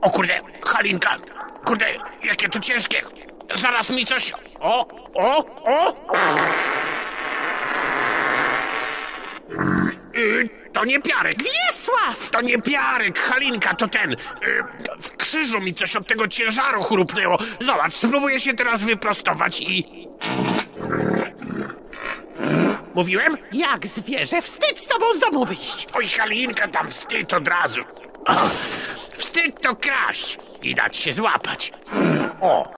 O kurde, Halinka, kurde, jakie to ciężkie. Zaraz mi coś... O! To nie piarek. Wiesław! To nie piarek, Halinka, to ten. W krzyżu mi coś od tego ciężaru chrupnęło. Zobacz, spróbuję się teraz wyprostować i... Mówiłem? Jak zwierzę, wstyd z tobą z domu wyjść. Oj, Halinka, tam wstyd od razu. Wstyd to kraść i dać się złapać. O!